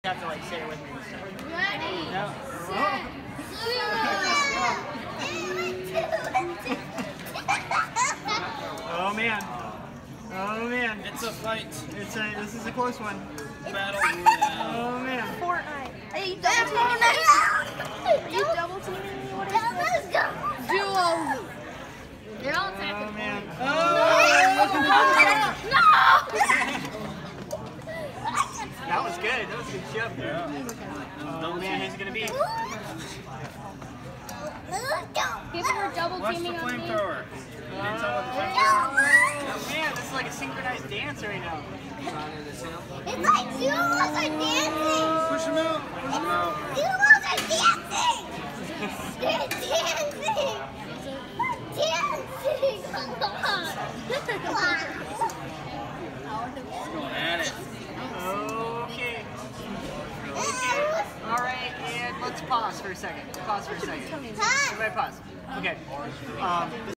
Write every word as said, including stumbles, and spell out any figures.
You have to like say it with me and stuff. Ready, No. Oh man. Oh man. It's a fight. It's a this is a close one. Battle. Oh man. Fortnite. Are you double teaming? Are you double teaming? What is this? Duo. They're all attacking. Oh man. No! Oh. That was good. That was a good jump there. Yeah. Oh man, who's it gonna be? People are double Watch the teaming on me. flamethrower. Oh man, this is like a synchronized dance right now. It's like Sumos are dancing! Push him out. Push him out. Sumos are dancing! They're dancing! Dancing! Come on! Going at it. Okay. Okay. All right, and let's pause for a second. Pause for a second. Huh? Everybody pause. Okay. Um,